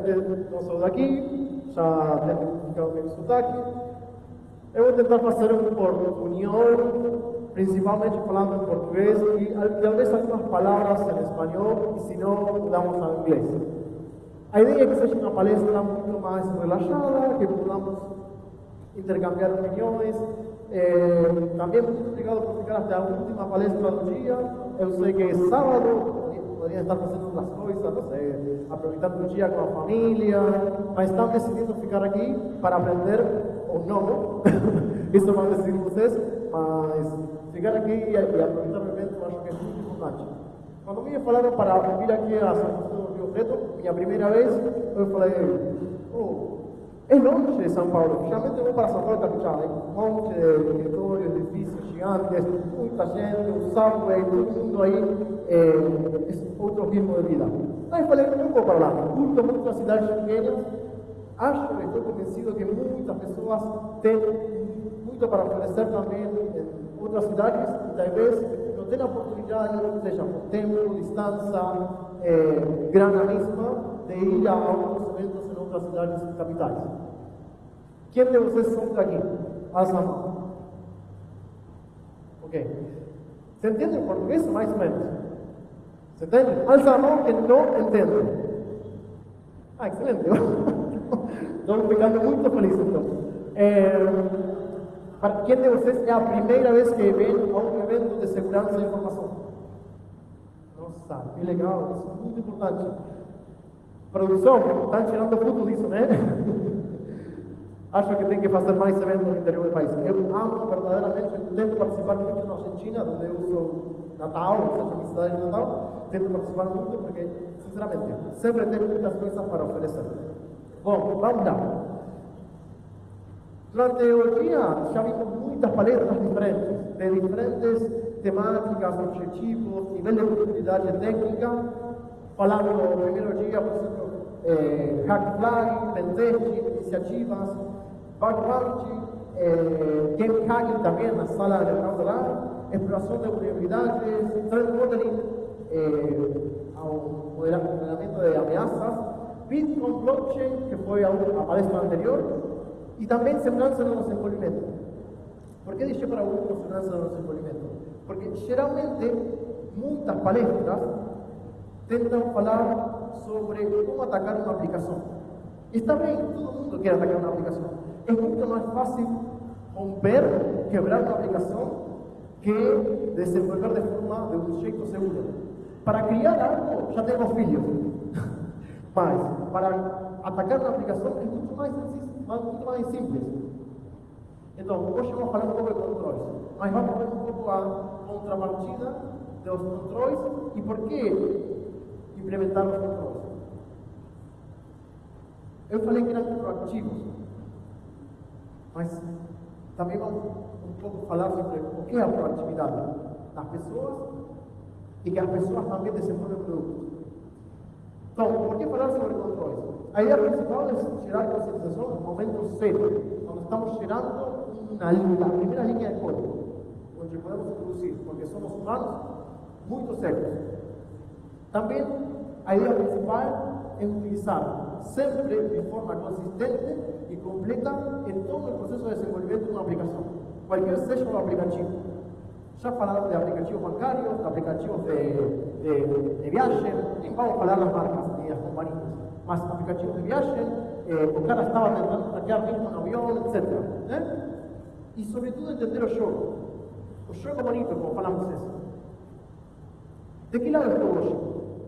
infelizmente não sou daqui, já tenho identificado o meu sotaque. Eu vou tentar fazer um portunhol, principalmente falando em português e talvez algumas palavras em espanhol, e se não, mudamos ao inglês. A ideia é que seja uma palestra muito mais relaxada, que podamos intercambiar opiniões. Também muito obrigado por ficar até a última palestra do dia. Eu sei que é sábado, poderia estar fazendo outras coisas, não sei, aproveitando o dia com a família, mas estão decidindo ficar aqui para aprender ou não. Isso vão decidir vocês, mas ficar aqui e aproveitar o evento eu acho que é muito importante. Quando me falaram para vir aqui a São José do Rio Preto, minha primeira vez, eu falei, é longe de São Paulo. Geralmente eu vou para São Paulo capital, um monte de escritórios, edifícios gigantes, muita gente, um subway, todo mundo aí, é outro ritmo de vida. Aí eu falei, eu vou para lá, curto muito as cidades pequenas, acho e estou convencido que muitas pessoas têm muito para oferecer também em outras cidades, e talvez não tenham a oportunidade, seja por tempo, distância, grana mesma, de ir a alguns eventos em outras cidades capitais. Quem de vocês são daqui? Alça a mão. Ok. Você entende o português? Mais ou menos. Você entende? Alça a mão que não entende. Ah, excelente. Estou ficando muito feliz então. Para quem de vocês é a primeira vez que vem a um evento de segurança e informação? Nossa, que legal, isso é muito importante. Produção, estão tirando foto disso, né? Acho que tem que fazer mais eventos no interior do país. Eu amo verdadeiramente, eu tento participar muito na Argentina, onde eu sou Natal, ou seja, minha cidade de Natal. Tento participar muito porque, sinceramente, sempre tenho muitas coisas para oferecer. Bom, vamos lá. Durante o dia já vimos muitas palestras diferentes, de diferentes temáticas, objetivos, nível de profundidade técnica, falando no primeiro dia, por exemplo, Hack Flag, Pentest, iniciativas, Background, Game Hacking também na sala de lá, exploração de vulnerabilidades, Threat Modeling, ao modelamento de ameaças, Bitcoin Blockchain, que foi a palestra anterior, e também segurança no desenvolvimento. Por que deixei para o último segurança no desenvolvimento? Porque geralmente muitas palestras tentam falar sobre como atacar uma aplicação. Está bem, todo mundo quer atacar uma aplicação. É muito mais fácil romper, quebrar uma aplicação que desenvolver de um jeito seguro. Para criar algo, já temos filhos. Mas, para atacar uma aplicação é muito mais simples. Então, hoje vamos falar um pouco de controles, mas vamos ver um pouco a contrapartida dos controles e por que implementar os controles. Eu falei que eram proativos, mas também vamos um pouco falar sobre o que é a proatividade das pessoas e que as pessoas também desenvolvem produtos. Então, por que falar sobre controles? A ideia principal é gerar conscientização no momento zero, quando estamos gerando a primeira linha de código, onde podemos introduzir, porque somos humanos muito sérios. Também, a ideia principal é utilizar sempre de forma consistente e completa em todo o processo de desenvolvimento de uma aplicação, qualquer seja o aplicativo. Já falaram de aplicativos bancários, de aplicativos de viagem, nem vamos falar das marcas e das companhias, mas aplicativos de viagem, o cara estava tentando hackear mesmo no avião, etc. Né? E sobretudo entender o jogo. O jogo bonito, como falamos isso. De que lado estou hoje?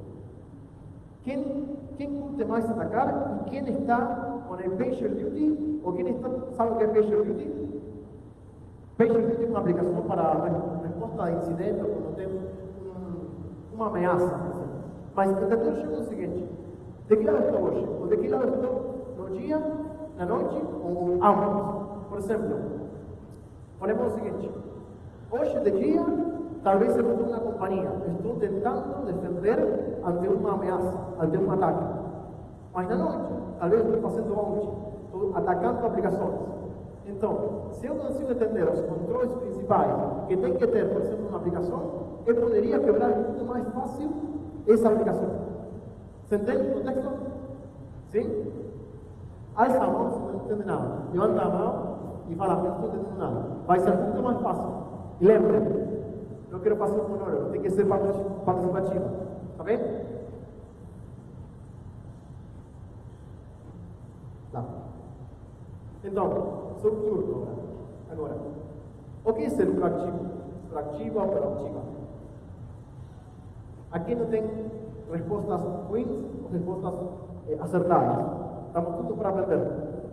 Quem curte mais atacar e quem está com el Pager Duty ou quem está, sabe o que é Pager Duty? Pager Duty é uma aplicação para resposta a incidentes quando tem uma ameaça, por exemplo. Mas entender o jogo é o seguinte: de que lado estou hoje? Ou de que lado estou no dia, na noite ou ambos? Por exemplo, ponemos o seguinte: hoje de dia, talvez eu estou na companhia, estou tentando defender ante uma ameaça, ante um ataque. Mas na noite, talvez estou fazendo out, estou atacando aplicações. Então, se eu consigo entender os controles principais que tem que ter, por exemplo, uma aplicação, eu poderia quebrar muito mais fácil essa aplicação. Você entende o contexto? Sim? Alça a mão se não entende nada. Levanta a mão e fala, não estou entendendo nada. Vai ser muito mais fácil. E lembre, não quero fazer um monólogo, tem que ser participativo. Tá bem? Tá. Então, sobre turno agora. O que é ser proativo? Proativa ou proativa? Aqui não tem respostas ruins ou respostas acertadas. Estamos todos para aprender.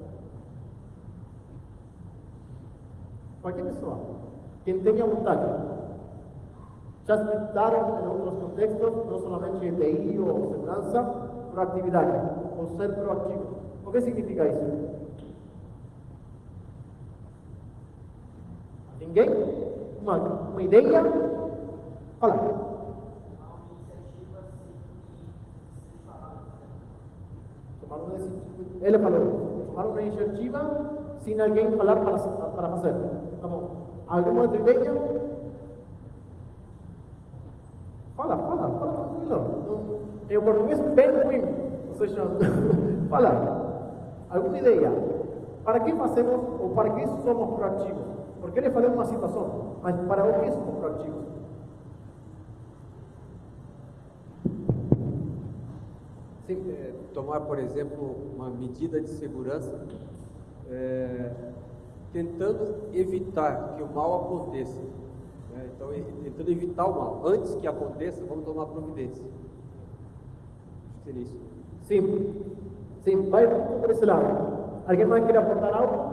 Qualquer pessoa, quem tenha vontade, já explicaram em outros contextos, não somente em TI ou segurança, proatividade, ou ser proativo. O que significa isso? Ninguém? Uma ideia? Fala. Ele falou, tomar uma iniciativa sem alguém falar para fazer. Tá bom. Alguma outra ideia? Fala tranquilo. Em português, bem ruim. Ou seja, fala. Alguma ideia? Para que fazemos ou para que somos proativos? Porque ele falou uma situação, mas para o que somos proativos? Sim, tomar, por exemplo, uma medida de segurança, tentando evitar que o mal aconteça. Né? Então, tentando evitar o mal. Antes que aconteça, vamos tomar providência. Seria isso. Sim, vai por esse lado. Alguém mais quer aportar algo?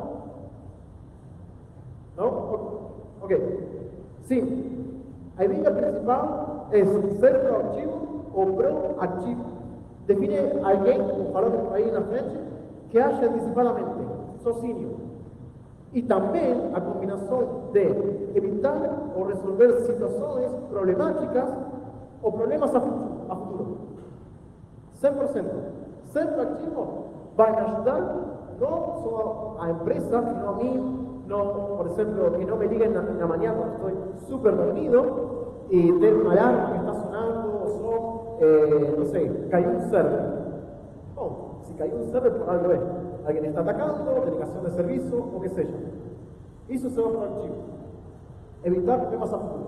Não? Ok. Sim. A ideia principal é ser proativo ou proativo. Define alguém, como falamos aí na frente, que age antecipadamente, sozinho. E também a combinação de evitar ou resolver situações problemáticas ou problemas a futuro. 100%. Ser proativo vai ajudar não só a empresa, sino a mí. No, por ejemplo, que no me digan en la mañana cuando estoy súper dormido y tengo una alarma que está sonando o no sé, cayó un server. No, si cayó un server por algo es. Alguien está atacando, delegación de servicio o qué sé yo. Eso se va proactivo. Evitar problemas a futuro.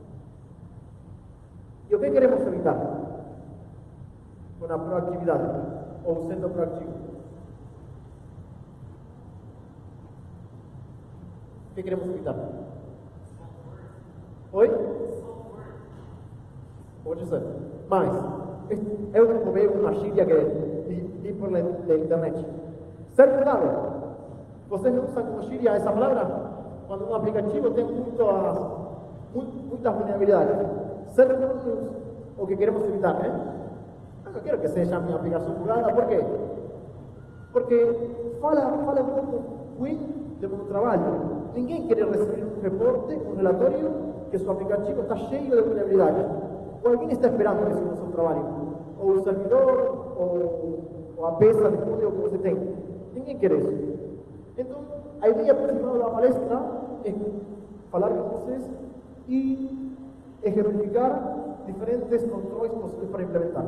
¿Y qué queremos evitar? Con la proactividad o siendo proactivo. ¿Qué queremos evitar? Oi? Pode ser. Mas, eu tomei uma gíria que li por la internet. Ser cuidado. Vocês não usam como gíria essa palavra? Quando um aplicativo tem muitas vulnerabilidades. Ser cuidadosos. O que queremos evitar, né? Eu não quero que seja minha aplicação bugada. Por quê? Porque fala um pouco ruim do meu trabalho. Ninguém quer receber um reporte, um relatório, que seu aplicativo está cheio de vulnerabilidades. Ou alguém está esperando isso no seu trabalho. Ou o servidor, ou a peça de código que você tem. Ninguém quer isso. Então, a ideia principal da palestra é falar com vocês e exemplificar diferentes controles possíveis para implementar.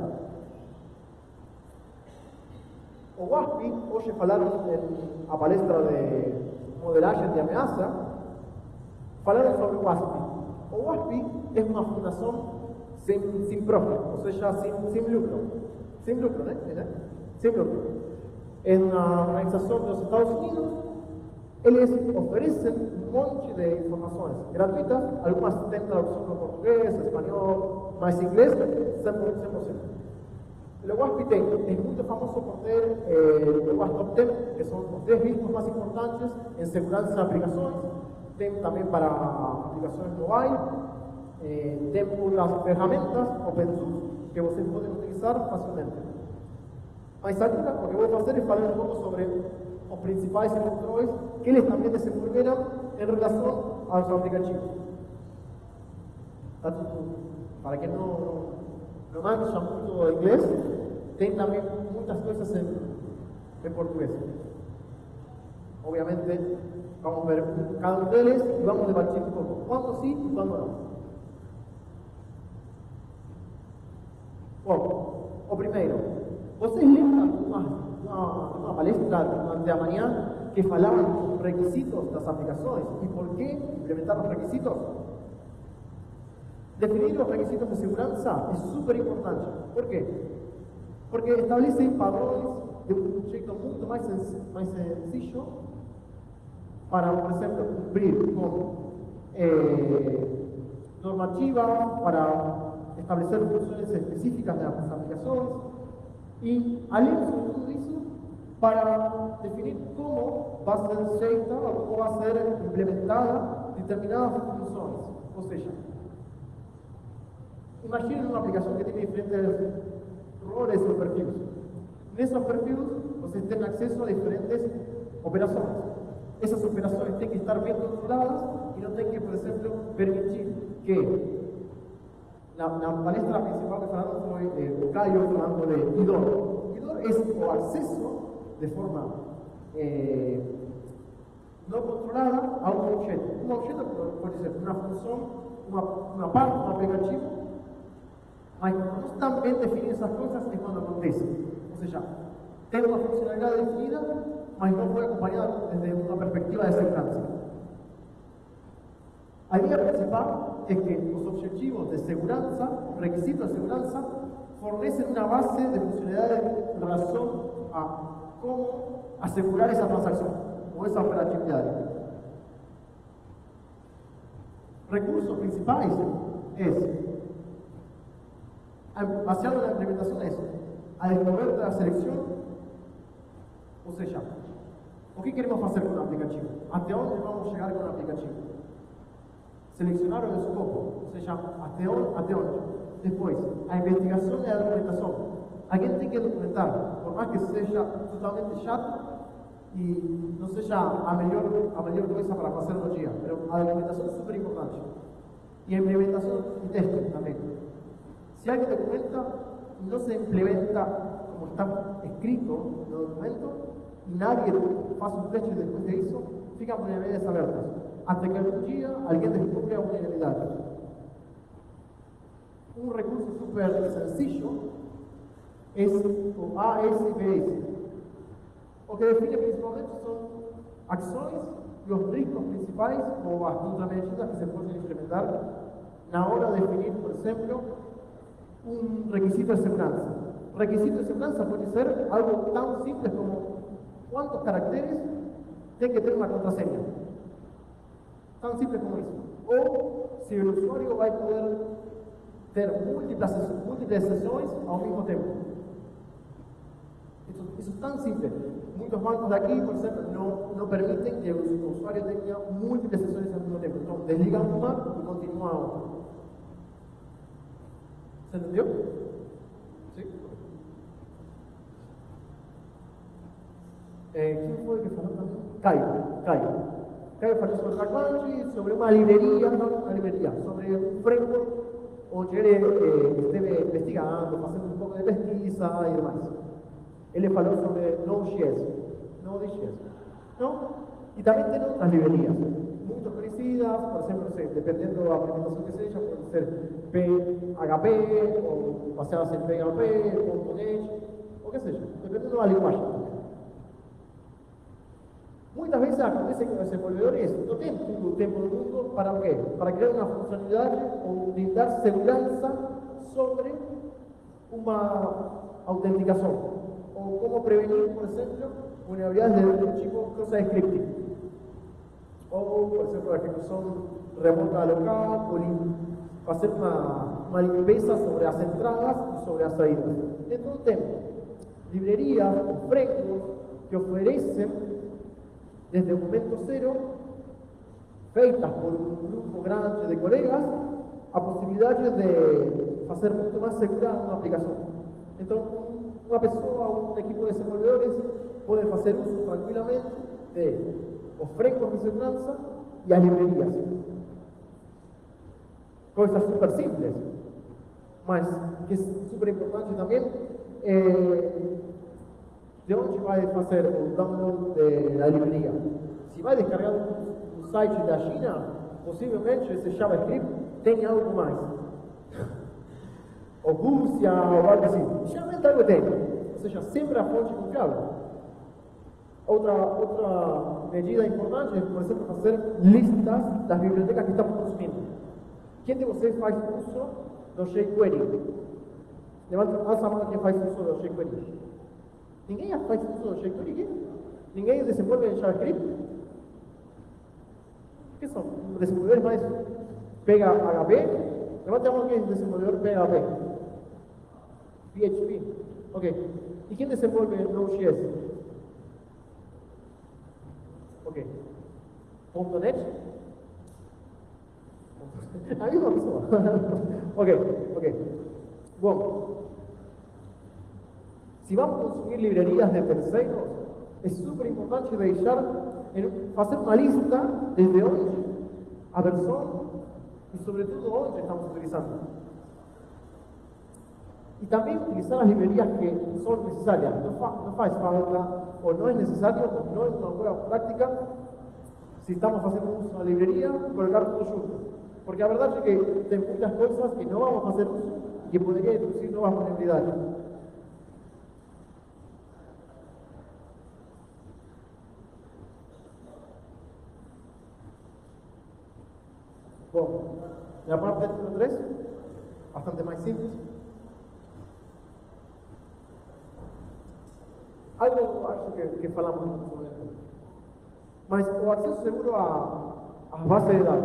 O WASP, hoje falaram na palestra de modelagem de ameaça, falaram sobre o WASP. O WASP é uma fundação sem profit, ou seja, sem lucro. Sem lucro, né? Sem lucro. É uma organização dos Estados Unidos. Eles oferecem um monte de informações gratuitas, algumas têm tradução no português, espanhol, mas inglês 100%. O WASP é muito famoso por ter o WASP Top 10, que são os 10 riscos mais importantes em segurança de aplicações. Tem também para aplicações mobile. Tem outras ferramentas open source que vocês podem utilizar facilmente. Mas agora o que vou fazer é falar um pouco sobre os principais controles que eles também desenvolveram em relação aos aplicativos. Tá tudo. Para quem não manja muito inglês, tem também muitas coisas em português. Obviamente, vamos ver cada um deles e vamos debater um pouco quando sim e quando não. Bom, o primeiro, vocês lembram algumas numa palestra durante a manhã que falavam dos requisitos das aplicações. E por que implementar os requisitos? Definir os requisitos de segurança é super importante. Por quê? Porque establecem padrões de um jeito muito mais sencillo para, por exemplo, cumprir com normativas, para establecer funções específicas das aplicações e, além de tudo isso, para definir como vai ser feita ou como vai ser implementada determinadas funções. Ou seja, imaginem uma aplicação que tem diferentes roles ou perfis. Nesses perfis, vocês têm acesso a diferentes operações. Essas operações têm que estar bem controladas e não tem que, por exemplo, permitir que na palestra principal que falamos foi o Caio falando de IDOR. IDOR é o acesso de forma não controlada a um objeto. Um objeto pode ser uma função, uma parte, um aplicativo, mas não estão bem definidas essas coisas é quando acontece. Ou seja, tem uma funcionalidade definida, mas não foi acompanhada desde uma perspectiva de segurança. A ideia principal é que os objetivos de segurança, requisitos de segurança, fornecem uma base de funcionalidade em relação a como asegurar essa transação ou essa operatividade. Recursos principais baseado na implementação a descoberta da seleção, ou seja, o que queremos fazer com o aplicativo? Até onde vamos chegar com o aplicativo? Selecionar o escopo, ou seja, até onde? Depois, a investigação e a documentação. Alguém tem que documentar, por mais que seja totalmente chato e não seja a melhor coisa para fazer no dia, mas a documentação é super importante. E a implementação e teste também. Se alguém documenta, não se implementa como está escrito no documento, e nadie faz um teste depois disso, ficam vulnerabilidades abertas. Até que algum dia alguém descobre a vulnerabilidade. Um recurso super sencillo é o ASPS. O que define principalmente são ações e os riscos principais ou as contramedidas que se podem implementar na hora de definir, por exemplo, um requisito de segurança. Requisito de segurança pode ser algo tão simples como quantos caracteres tem que ter uma contraseña. Tão simples como isso. Ou se o usuário vai poder ter múltiplas sessões ao mesmo tempo. Isso é tão simples. Muitos bancos daqui, por exemplo, não permitem que o usuário tenha múltiplas sessões ao mesmo tempo. Então, desliga uma e continua a outra. ¿Se entendió? ¿Sí? ¿Quién fue el que faló también? Caio faló sobre Apache, sobre una librería, sobre un framework onde ele esteve investigando, fazendo um pouco de pesquisa e demais. Ele falou sobre Node.js. Não? E também tem outras livrarias, muito conhecidas, por exemplo, dependendo da implementação que seja, pode ser PHP, ou baseadas em PHP, .NET, o que seja, dependendo da linguagem. Muitas vezes acontece que os desenvolvedores não têm todo o tempo do mundo para o quê? Para criar uma funcionalidade ou brindar segurança sobre uma autenticação. Ou como prevenir, por exemplo, vulnerabilidades do tipo cross-scripting. Ou, por exemplo, a ejecução remota local, ou fazer uma limpeza sobre as entradas e sobre as saídas. Então, tem livrarias ou frameworks que oferecem desde o momento zero, feitas por um grupo grande de colegas, a possibilidade de fazer muito mais segura uma aplicação. Então, uma pessoa, um equipo de desenvolvedores, pode fazer uso tranquilamente de os frameworks de segurança e as livrarias. Coisas super simples, mas que é super importante também de onde vai fazer o download da livraria. Se vai descarregar um site da China, possivelmente esse JavaScript tem algo mais. Ou Rússia, ou algo assim. Geralmente algo tem. seja, sempre a fonte confiável. Outra medida importante é, por exemplo, fazer listas das bibliotecas que estamos consumindo. Quem de vocês faz uso do jQuery? Levanta a mão quem faz uso do jQuery. Ninguém faz uso do jQuery? Ninguém desenvolve em JavaScript? O que são? Desenvolvedores mais PHP? Levanta a mão quem é desenvolvedor PHP. PHP. Ok. E quem desenvolve Node.js? Ok. .NET? A mesma pessoa. Ok. Bom, se vamos consumir livrarias de terceiros, é super importante fazer uma lista desde onde, a versão e, sobretudo, onde estamos utilizando. E também utilizar as livrarias que são necessárias. Não faz falta, ou não é necessário, ou não é uma boa prática, se estamos fazendo uso da livraria, colocar tudo junto. Porque a verdade é que tem muitas coisas que não vamos fazer uso e que poderia introducir novas vulnerabilidades. Bom, na parte número 3, bastante mais simples. Algo acho que falamos muito sobre isso. Mas o acesso seguro às bases de dados.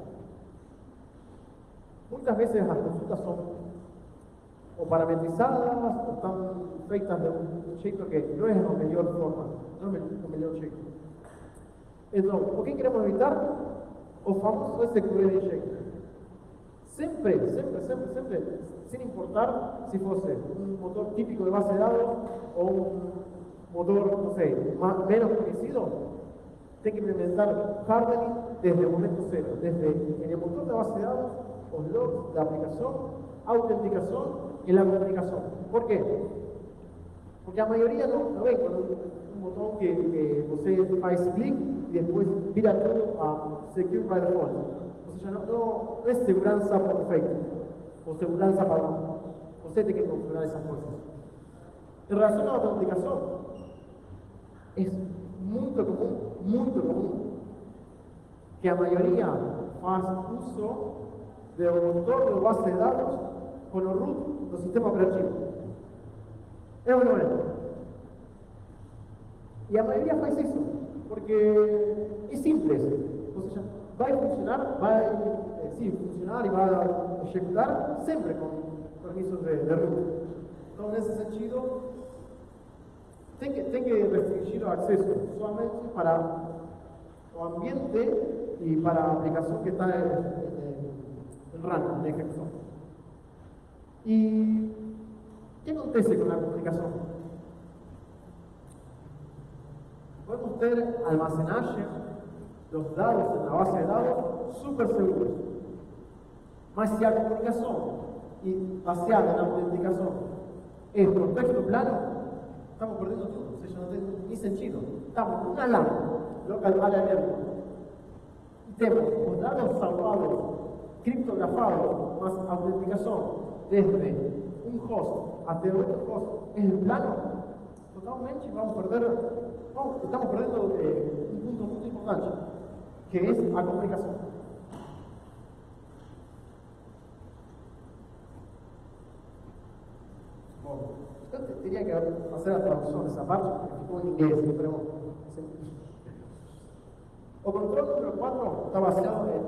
Muitas vezes as consultas são ou parametrizadas ou estão feitas de um jeito que não é a melhor forma, não é o melhor jeito. Então, o que queremos evitar? O famoso SQL injection. Sempre, sem importar se fosse um motor típico de base de dados ou um motor, não sei, menos conhecido, tem que implementar hardening desde o momento cero, desde el motor de base de dados, os logs da aplicação, autenticação e a comunicação. Por quê? Porque a maioria não vem com um botão que você faz clique e depois vira tudo a Secure by Default. Ou seja, não é segurança por defeito, ou segurança padrão. Você tem que configurar essas coisas. Em relação à autenticação, é muito comum que a maioria faz uso do motor de base de dados com o root do sistema operativo. É ou não é? E a maioria faz isso, porque é simples. Ou seja, vai funcionar, funcionar e vai executar sempre com permissos de root. Então, nesse sentido, tem que restringir o acesso somente para o ambiente e para a aplicação que está em run, em execução. E o que acontece com a comunicação? Podemos ter almacenagem dos dados na base de dados super seguros. Mas se a comunicação baseada na autenticação é por texto plano, estamos perdendo tudo, ou seja, não tem nem sentido. Estamos com uma LAN, local area network, e temos os dados salvados, criptografados, mas a autenticação desde um host até outro host em plano, totalmente estamos perdendo um ponto muito importante, que é a comunicação. Bom, eu teria que fazer a tradução dessa parte, porque ficou em inglês, pero o controle número 4 está baseado em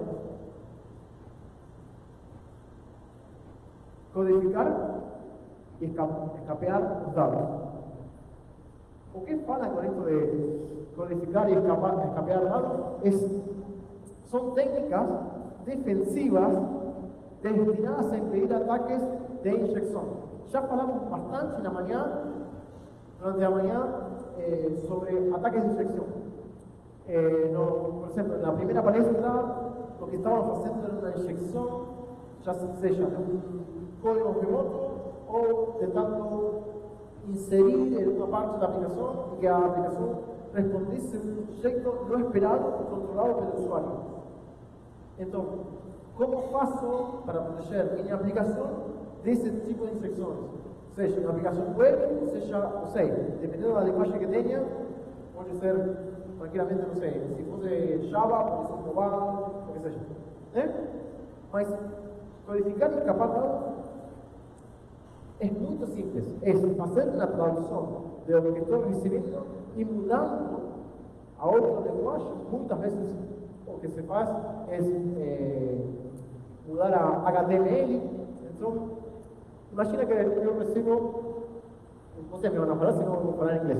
codificar e escapear os dados. O que fala com isso de codificar e escapear dados são técnicas defensivas destinadas a impedir ataques de injeção. Já falamos bastante durante a manhã, sobre ataques de injeção. Por exemplo, na primeira palestra, o que estávamos fazendo era uma injeção, já seja de um código remoto ou tentando inserir em uma parte da aplicação e que a aplicação respondesse de um jeito não esperado e controlado pelo usuário. Então, como faço para proteger minha aplicação desse tipo de injeções? seja uma aplicação web, seja, não sei, dependendo da linguagem que tenha, pode ser tranquilamente, não sei, se fosse Java, pode ser mobile, o que seja. Né? Mas codificar e escapar dados é muito simples. É fazer uma tradução de lo que estou recebendo e mudando a outra linguagem. Muitas vezes o que se faz é mudar a HTML. Então, imagina que eu recebo, vocês me van a falar, senão eu vou falar em inglês.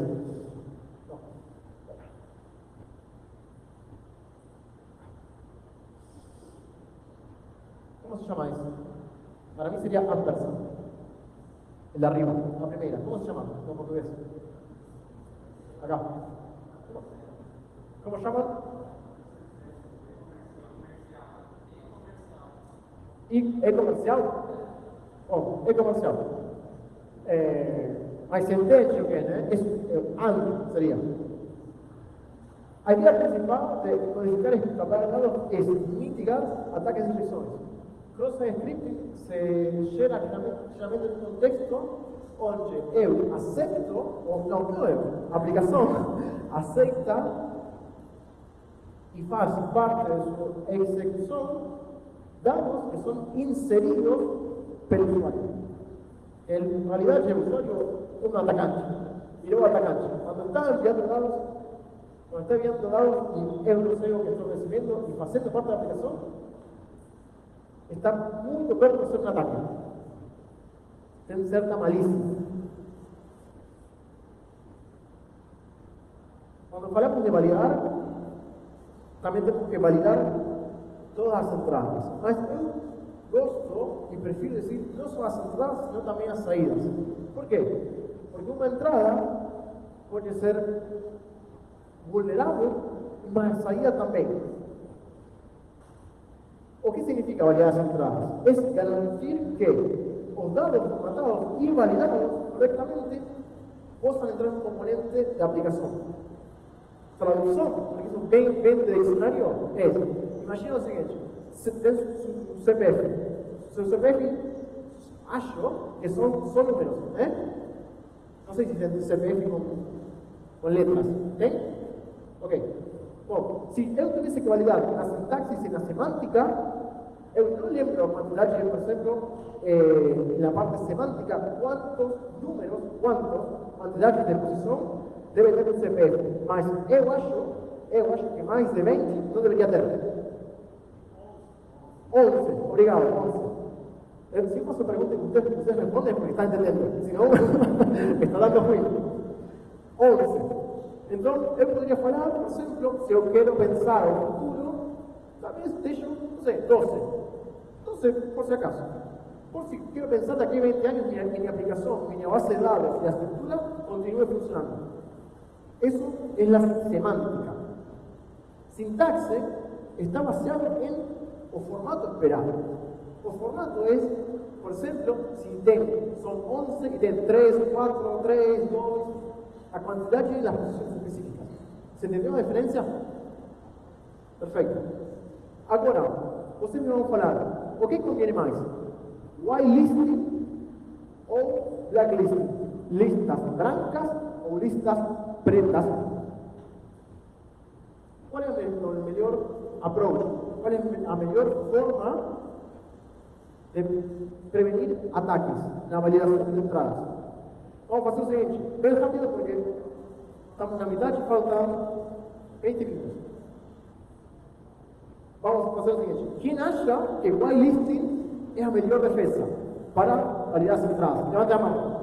¿Cómo se llama eso? Para mí sería ampersand. El de arriba, la primera. ¿Cómo se llama en portugués? Acá. ¿Cómo se llama? E-comercial. Oh, e-comercial. Mas se entende o que é, AND sería. A idea principal de codificar y escapar dados es mitigar ataques de injeções. Cross-site scripting se gera geralmente em um contexto onde eu aceito, ou não eu, a aplicação aceita e faz parte de sua execução dados que são inseridos pelo usuário. En realidad el usuario es un atacante, y luego atacante. Cuando está enviando dados y eu não sei o que estou recebendo e fazendo parte da aplicação, está muito perto de ser um ataque. Tem certa malícia. Quando falamos de validar, também temos que validar todas as entradas. Mas eu gosto e prefiro dizer não só as entradas, sino também as saídas. Por quê? Porque uma entrada pode ser vulnerável, mas a saída também. O que significa validar as entradas? É garantir que os dados formatados e validados corretamente possam entrar no componente da aplicação. Tradução, porque isso bem de dicionário, é: imagina o seguinte, tem um CPF. Seu CPF, acho que são números, né? Não sei se tem CPF com letras, tem? Ok. Bom, se eu tivesse que validar na sintaxe e na semântica, eu não lembro a quantidade, por exemplo, na parte semântica, quantos números, quantidade de posição deve ter um CPF. Mas eu acho que mais de 20 não deveria ter. 11, obrigado, 11. Se eu faço pergunta que vocês respondem porque está entendendo, senão está dando ruim. 11. Então, eu poderia falar, por exemplo, se eu quero pensar no futuro, talvez deixo, não sei, 12. 12, por si acaso. Por si quero pensar daqui a 20 anos, minha aplicação, minha base de dados e a estrutura continue funcionando. Isso é a semântica. Sintaxe está baseado em o formato esperado. O formato é, por exemplo, se são 11 e tem 3, 4, 3, 2, a quantidade das posições específicas. Você entendeu a diferença? Perfeito. Agora, vocês me vão falar, o que conviene mais? Whitelisting ou blacklisting? Listas brancas ou listas pretas? Qual é o melhor approach? Qual é a melhor forma de prevenir ataques na validação de entradas? Vamos fazer o seguinte, bem rápido porque estamos na metade e faltam 20 minutos. Vamos fazer o seguinte, quem acha que whitelisting é a melhor defesa para validar as entradas? Levanta a mão.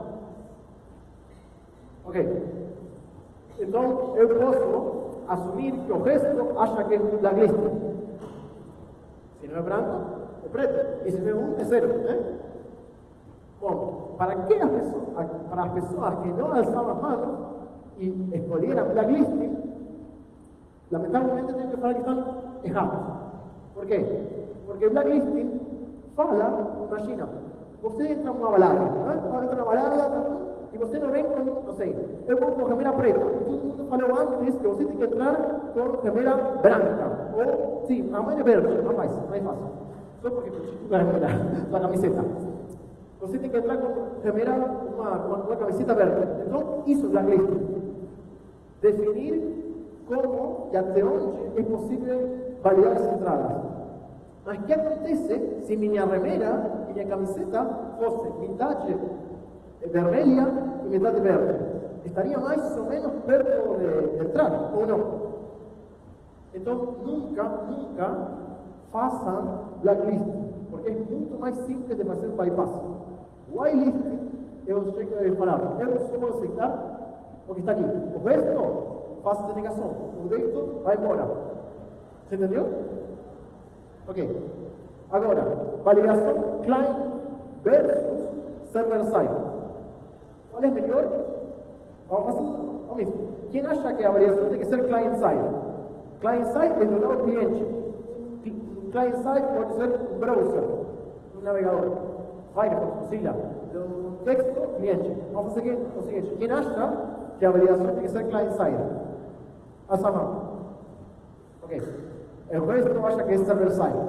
Ok. Então, eu posso assumir que o resto acha que é blacklisting. Se não é branco, é preto. E se não é um, é zero, né? Bom, para as pessoas que não alçavam as manos e escolheram blacklisting, lamentavelmente tenho que falar que estão errados. Por quê? Porque blacklisting fala, imagina, você entra numa balada, né? Entra numa balada e você não vem com, não sei, eu vou com remera preta. Todo mundo falou antes que você tem que entrar com remera branca. Ou, sim, a mãe é verde, rapaz, não é fácil. Só porque tu a remera, tua camiseta. Você tem que entrar com uma camiseta verde. Então, isso é blacklist. Definir como e até onde é possível validar as entradas. Mas o que acontece se minha remera, minha camiseta, fosse metade vermelha e metade verde? Estaria mais ou menos perto de entrar, ou não? Então, nunca façam blacklist, porque é muito mais simples de fazer bypass. Whitelist, eu chego a falar, eu só vou aceitar o que está aqui. O resto, faça denegação. O resto vai embora. Você entendeu? Ok. Agora, validação client versus server-side. Qual é melhor? Vamos fazer o mesmo. Quem acha que a validação tem que ser client-side? Client-side é do lado do cliente. Client-side pode ser um browser, um navegador. Firefox, Mozilla, do texto, cliente. Vamos fazer o seguinte. Quem acha que a validação tem que ser client-side? Alça a mão. Ok. O resto acha que é server-side.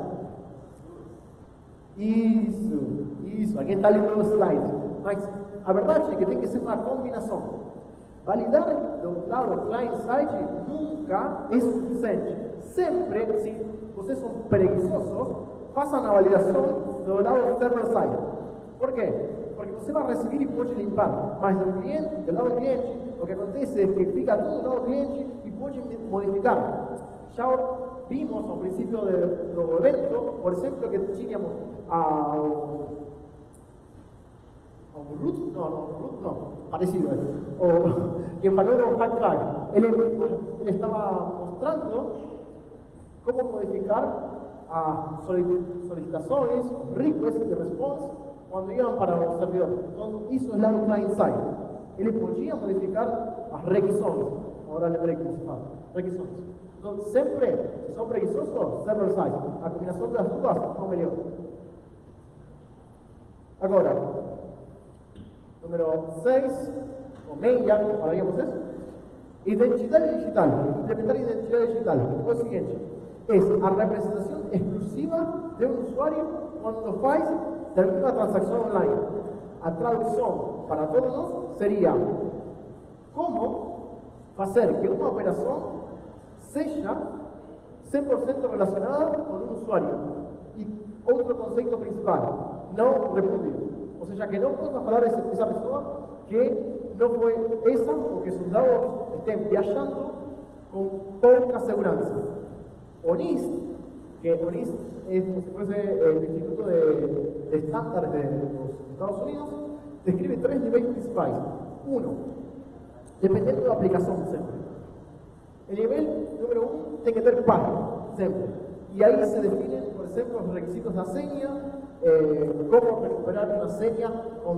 Isso. Aqui está ali no slide. Mas a verdade é que tem que ser uma combinação. Validar do lado client-side nunca é suficiente. Sempre, se vocês são preguiçosos, façam a validação do lado server-side. Por quê? Porque você vai receber e pode limpar. Mas do lado do cliente, o que acontece é que fica tudo do lado do cliente e pode modificar. Já vimos ao princípio do evento, por exemplo, que tínhamos root não, parecido. Quem falou do hard tag, ele estava mostrando como modificar as solicitações, requests e response quando iam para o servidor. Então, isso é lá no client-side. Ele podia modificar as requisições. Agora lembrei como se fala. Requisições. Então, sempre, se são preguiçosos, server-side. A combinação das duas é melhor. Agora, número 6, ou meia, como falaríamos isso, identidade digital. Implementar identidade digital. É o seguinte, é a representação exclusiva de um usuário quando faz uma transação online. A tradução para todos nós seria como fazer que uma operação seja 100% relacionada com um usuário. E outro conceito principal, não repúdio. Ou seja, que não possa falar essa pessoa que não foi essa, ou que seus dados estão viajando com pouca segurança. ONIST, que ONIST es como si fuese el Instituto de Estándares de los Estados Unidos, describe 3 niveles principales. Uno, dependiendo de la aplicación siempre. El nivel número 1 tiene que tener pago siempre. Y ahí se definen, por ejemplo, los requisitos de la seña, cómo recuperar una seña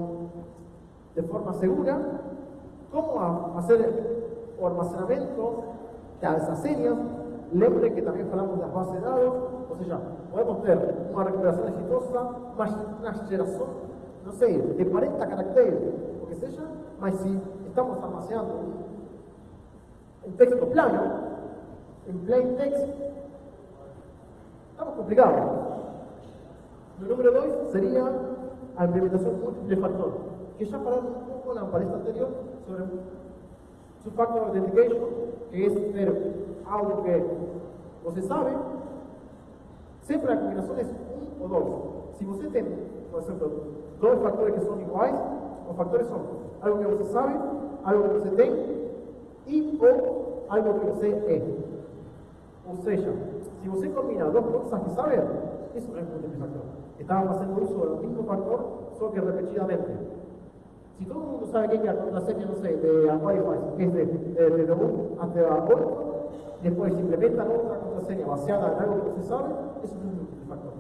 de forma segura, cómo hacer o almacenamiento de esas señas. Lembre que también hablamos de las bases de datos, o sea, podemos tener una recuperación exitosa, una generación, no sé, de 40 caracteres, o que sea, mas si estamos almacenando un texto plano, en plain text, estamos complicados. El número 2 sería la implementación múltiple factor, que ya hablamos un poco en la palestra anterior sobre su factor authentication, que es tener algo que você sabe, sempre a combinação é 1 ou 2. Se você tem, por exemplo, 2 fatores que são iguais, os fatores são algo que você sabe, algo que você tem e ou algo que você é. Ou seja, se você combina 2 coisas que sabe, isso é um multiplicador. Estava fazendo uso do mesmo fator, só que repetidamente. Si todo el mundo sabe que hay que contraseña, no sé, de Wi-Fi, que es de 1 hasta 8, después se implementan otra contraseña baseada en algo que se sabe, eso es un multiplicador.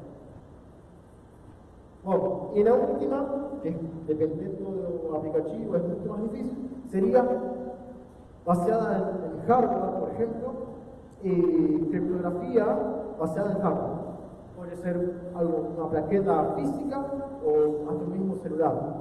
Bueno, y la última, que dependiendo del aplicativo es mucho más difícil, sería baseada en hardware, por ejemplo, y criptografía baseada en hardware. Puede ser una plaqueta física o hasta el mismo celular.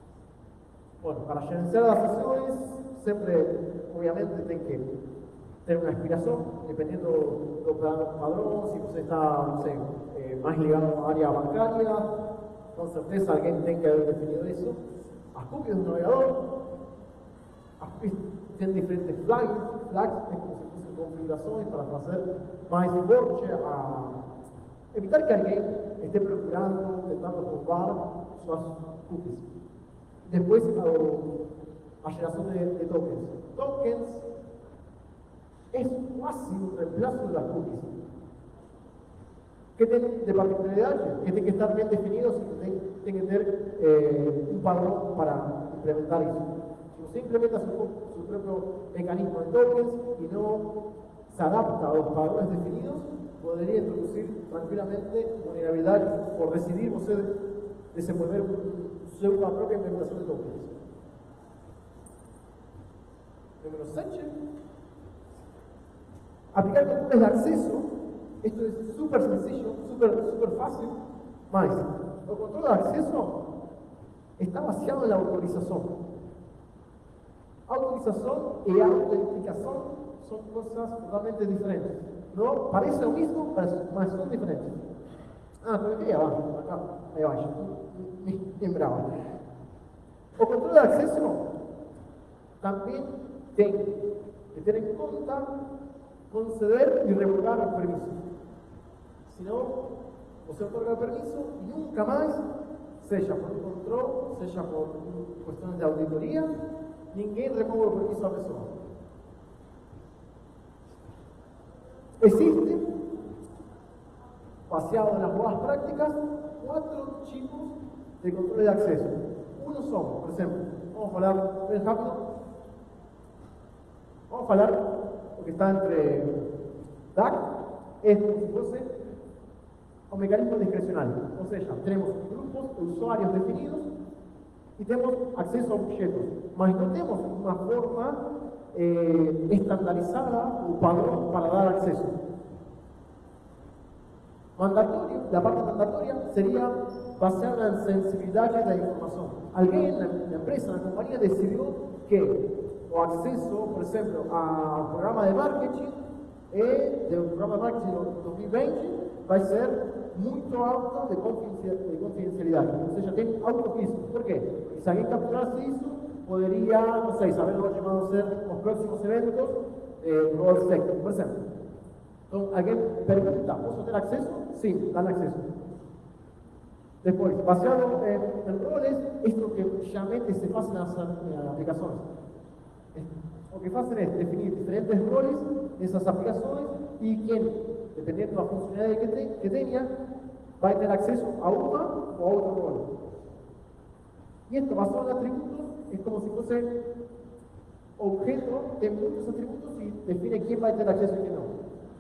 Bueno, para gerenciar las sesiones, siempre, obviamente, tienen ter uma explicação, dependendo do padrão, se você está, não sei, mais ligado à área bancária, com certeza alguém tem que haver definido isso. As cookies do navegador, as cookies têm diferentes flags, é como se fossem configurações para fazer mais forte a evitar que alguém esté procurando, tentando roubar suas cookies. Depois, a geração de tokens. Tokens é quase um reemplazo das cookies. Que tem de particularidade? Que tem que estar bem definidos e tem que ter um padrão para implementar isso. Se você implementa su próprio mecanismo de tokens e não se adapta a los padrões definidos, poderia introduzir tranquilamente vulnerabilidade por decidir você desenvolver sua própria implementação de tokens. Número 7. Aplicar controles de acceso. Esto es súper sencillo, súper fácil, mas el control de acceso está baseado en la autorización. Autorización y autenticación son cosas totalmente diferentes. No parece lo mismo, pero son diferentes. Ahí abajo, acá, ahí abajo, bien bravo. El control de acceso también tiene que tener en cuenta conceder y revocar los permisos. Si no, você otorga el permiso y nunca más, sea por un control, sea por cuestiones de auditoría, ninguém remove el permiso a la persona. Existen, baseado en las buenas prácticas, 4 tipos de control de acceso. Uno son, por ejemplo, vamos a hablar bien rápido, vamos a hablar lo que está entre DAC, es como si fuese un mecanismo discrecional. O sea, tenemos grupos de usuarios definidos y tenemos acceso a objetos, mas no tenemos una forma estandarizada o padrón para dar acceso. Mandatorio, la parte mandatoria sería baseada en sensibilidad de la información. Alguien, la empresa, la compañía decidió que o acceso, por ejemplo, a un programa de marketing, de un programa de marketing 2020, va a ser muy alto de confidencialidad. O sea, ya tiene autopismo. ¿Por qué? Porque si alguien capturase eso, podría, no sé, saber lo que llamado a ser los próximos eventos del sector, por ejemplo. Entonces, alguien pregunta, ¿puedo tener acceso? Sí, dan acceso. Después, baseado en roles, esto que realmente se hace en las aplicaciones. Lo que hacen es definir diferentes roles en esas aplicaciones y quien, dependiendo de la funcionalidad que tenga, va a tener acceso a una o a otro rol. Y esto, basado en atributos, es como si fuese objeto de muchos atributos y define quién va a tener acceso y quién no.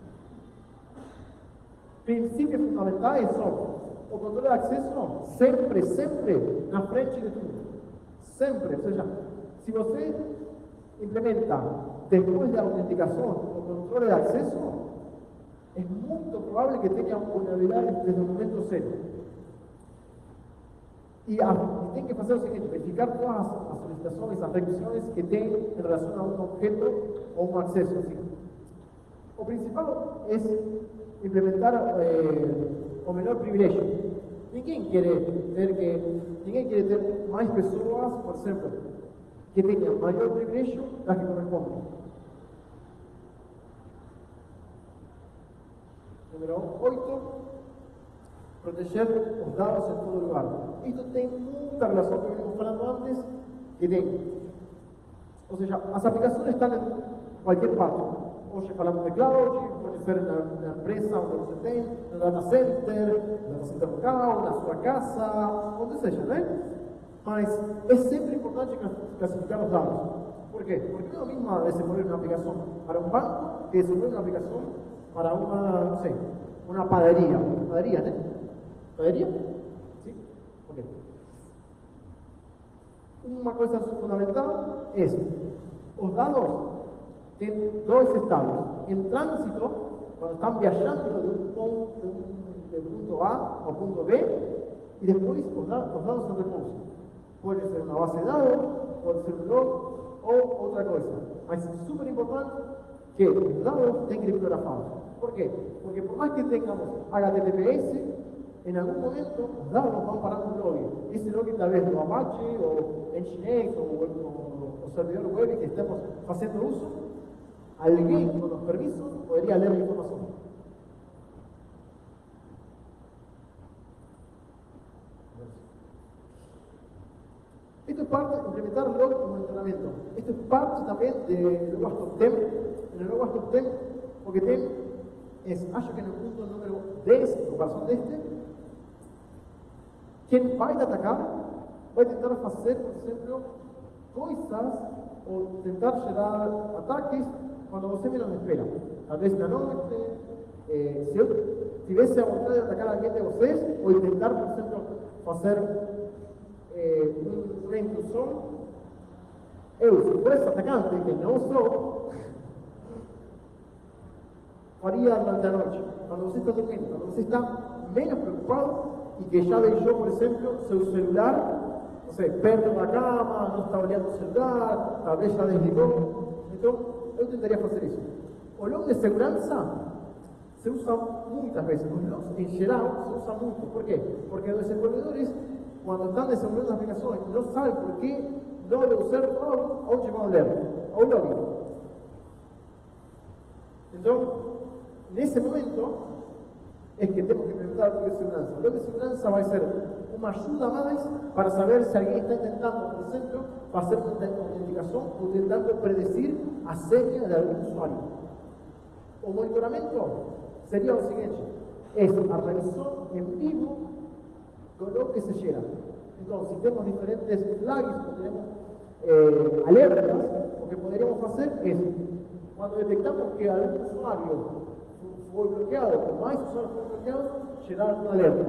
Princípios fundamentais são o controle de acceso sempre na frente de tudo. Sempre. Ou seja, se você implementa después de la autenticación o control de acceso, es muy probable que tenga vulnerabilidades desde el momento cero. Y tienen que hacer lo siguiente, verificar todas las solicitaciones, las requisiciones que tienen en relación a un objeto o un acceso. ¿Sí? Lo principal es implementar o menor privilegio. Ninguém quiere tener más personas, por ejemplo, que tengan mayor privilegio las que corresponden. Número 8, proteger los datos en todo lugar. Esto tiene mucha relación con lo que venimos hablando antes, que tiene. O sea, las aplicaciones están en cualquier parte. Hoy hablamos de cloud, puede ser en una empresa, donde se tenga, en un data center local, en su casa, donde sea, ¿no? Mas es siempre importante clasificar los datos. ¿Por qué? Porque no es lo mismo desenvolver una aplicación para un banco que desenvolver una aplicación para una, no sé, una panadería. ¿Panadería, ¿no? ¿Panadería? ¿Sí? Ok. Una cosa fundamental es, los datos tienen dos estados. En tránsito, cuando están viajando de punto A a punto B, y después los datos en reposo. Puede ser una base de datos, puede ser un log o otra cosa. Es súper importante que os dados estén criptografados. ¿Por qué? Porque por más que tengamos HTTPS, en algún momento los dados van parando un login. Ese login tal vez lo Apache o Nginx o servidor web que estemos haciendo uso, alguien con los permisos podría leer la información. Esto es parte de implementar log como entrenamiento. Esto es parte también del WASP TEM. En el WASP TEM, porque TEM es acho que en el punto número 10, en comparación de este, quien va a atacar va a intentar hacer, por ejemplo, cosas o intentar llegar ataques cuando você menos espera. Tal vez na noite, se eu tivesse a vontade de atacar a alguém de vocês, ou intentar, por exemplo, fazer uma intrusão, eu, se for esse atacante, que não sou, faria durante a noite, quando você está dormindo, quando você está menos preocupado e que já deixou, por exemplo, seu celular, não sei, perto da cama, não está olhando o celular, talvez já desligou. Então, eu tentaria fazer isso. O log de segurança se usa muitas vezes. Os logs, em geral, se usa muito. Por quê? Porque os desenvolvedores, quando estão desenvolvendo aplicações, não sabem por que não deu certo onde vão ler, ao login. Então, nesse momento, é que temos que implementar o log de segurança. O log de segurança vai ser uma ajuda a mais para saber se alguém está tentando, por exemplo, fazer uma autenticação ou tentando predecir a senha de algum usuário. O monitoramento seria o seguinte: é a revisão em vivo do log que se gera. Então, se temos diferentes flags, ou tenemos alertas, o que poderíamos fazer é, quando detectamos que algum usuário foi bloqueado, ou mais usuários foram bloqueados, gerar uma alerta.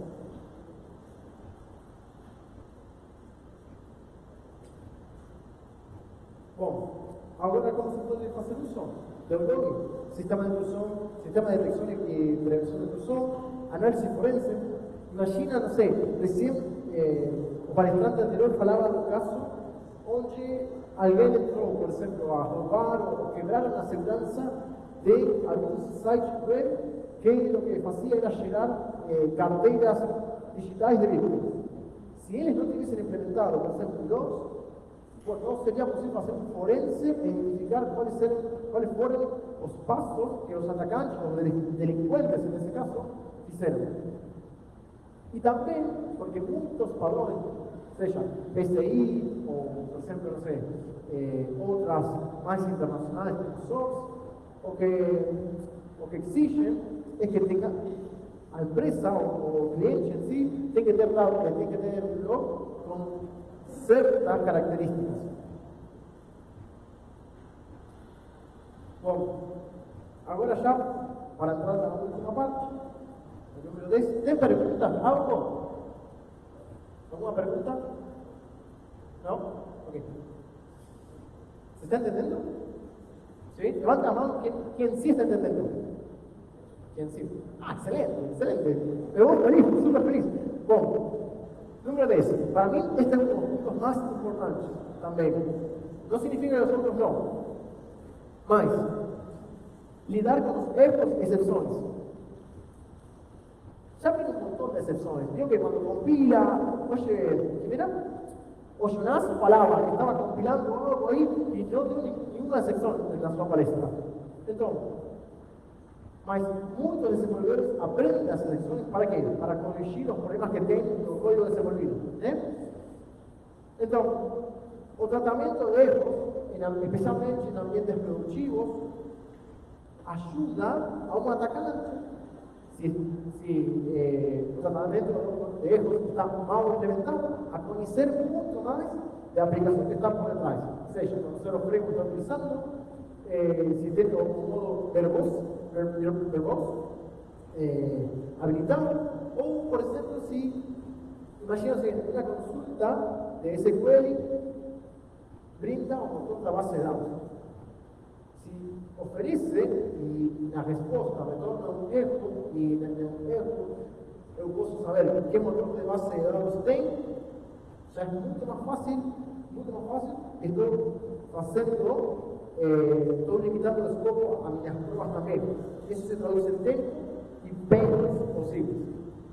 Bom, agora como se pode fazer uso do log? Sistema de intrusión, sistema de detección y prevención de intrusión, análisis forense. Imagina, não sei, recién o palestrante anterior falava do caso onde alguém entrou, por exemplo, a roubar ou quebrar a segurança de alguns sites web que o que fazia era gerar carteiras digitais de vehículos. Se eles não tivessem implementado, por exemplo, logs, pues no sería posible hacer un forense e identificar cuáles fueron los pasos que los atacantes, los delincuentes en ese caso, hicieron. Y también, porque muchos padrones, sean PCI o, por ejemplo, no sé, otras más internacionales como SOX, o que exigen es que tenga a empresa o cliente en sí, tiene que tener un log con ciertas características. Bom, agora já, para entrar na última parte, o número 10, tem pergunta? Algo? Alguma pergunta? Não? Ok. ¿Se está entendiendo? ¿Sí? Levanta la mano quien sí está entendiendo. ¿Quién sí? Ah, excelente, excelente. Me voy feliz, súper feliz. Bom, número 10. Para mí, este es uno de los puntos más importantes también. No significa que los otros no. Mas, lidar con los erros y excepciones. Ya ven un montón de excepciones. Creo que cuando compila, oye, mira, o Jonás palabra que estaba compilando algo ahí y no tiene ninguna excepción en la sua palestra. Entonces, mas muchos desenvolvedores aprenden las excepciones para qué? Para corregir los problemas que tienen los códigos desenvolvidos. Entonces, o tratamiento de errores, especialmente en ambientes productivos, ayuda a un atacante. Si el tratamiento de errores está mal implementado, a conocer mucho más de aplicaciones que están por detrás. Sea, conocer los frameworks que están utilizando, si tengo un modo verboso habilitado, o por ejemplo, si imagínense una consulta de SQL brinda un montón de base de datos. Si ofrece y la respuesta retorna un eco y en el eco yo puedo saber qué montón de base de datos tengo, ya es mucho más fácil estoy haciendo estou limitando o escopo a minhas provas também. Isso se traduz em tempo e bens possíveis.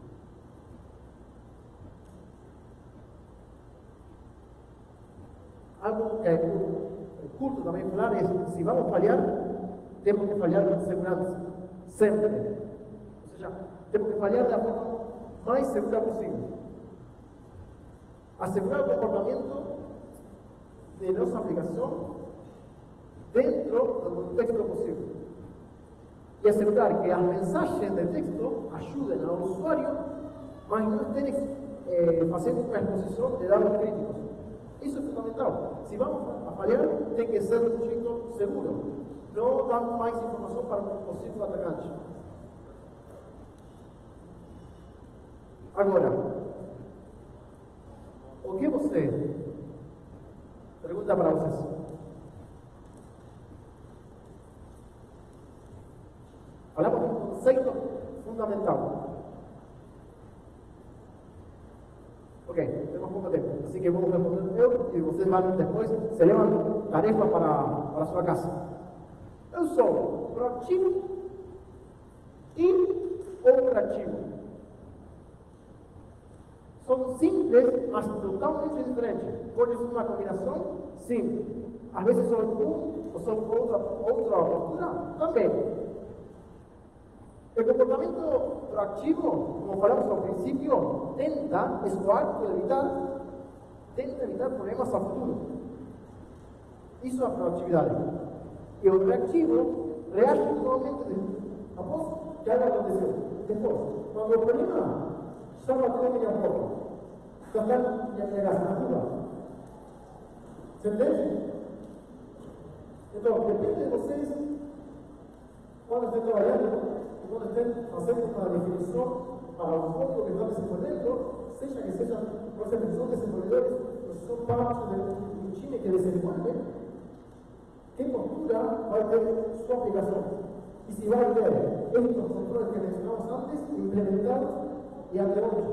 Algo que el culto también falar es, si vamos a fallar, tenemos que fallar con seguridad, siempre. O sea, tenemos que fallar de la forma más segura posible. Asegurar el comportamiento de nuestra aplicación dentro del contexto posible. Y asegurar que los mensajes del texto ayuden al usuario, mas no estén haciendo una exposición de datos críticos. Eso es fundamental. Si vamos a fallar, tiene que ser de un jeito seguro. No dar más información para un posible atacante. Agora, o que você, pergunta para vocês, falamos de um conceito fundamental. Ok, tenemos poco tiempo, así que vamos a responder yo y ustedes van después, se llevan tarefas para su casa. Eu sou proativo e operativo. Son simples, mas totalmente diferentes. Pode ser uma combinação? Sim. Às vezes são um ou são outra postura? Também. El comportamiento proactivo, como falamos al principio, tenta escoar o evitar problemas a futuro. Isso é a proatividade. E o reactivo reage normalmente após que algo aconteceu. Depois, quando o problema já bateu na minha porta, já está na minha casa, na rua. Você entende? Então, depende de vocês, quando estão trabalhando, quando estén haciendo una definición para los fondos que están desenvolviendo, sea que sean procesos desenvolvedores, que son parte del time que desenvuelve, ¿qué postura va a tener su aplicación? Y si va a haber estos controles que mencionamos antes, implementados y ante otros.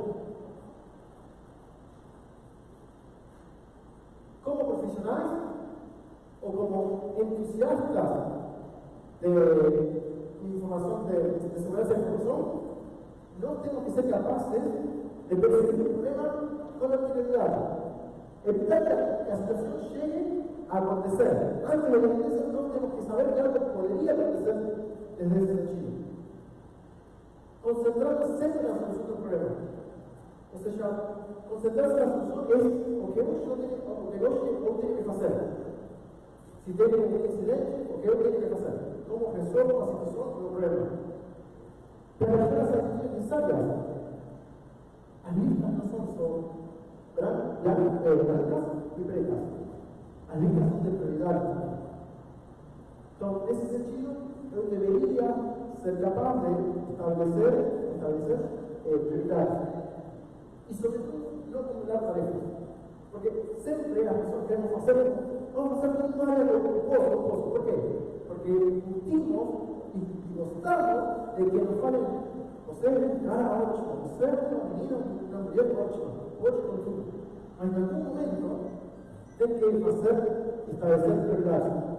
Como profesionales o como entusiastas de información de seguridad de información, no tenemos que ser capaces de percibir el problema con anterioridad. Evitar que la situación llegue a acontecer. Antes de que acontecer, no tenemos que saber que algo podría acontecer desde ese sentido. Concentrarnos siempre en la solución del problema. O sea, concentrarse en la solución es o que yo tengo que hacer. Si tiene un incidente, o que yo tengo que hacer. Cómo resuelvo la situación o el problema. Pero las actitudes necesarias, las listas no son solo blancas y pretas. Las listas son de prioridad. Entonces, en ese sentido, yo debería ser capaz de establecer prioridades. Y sobre todo, no acumular tareas. Porque siempre las personas queremos hacer, vamos a hacer un área de composto. ¿Por qué? Porque discutimos y gostamos de que nos falen, você é um cara ótimo, você é uma menina, uma mulher ótima, pode contudo. Mas em algum momento tem que estabelecer prioridades.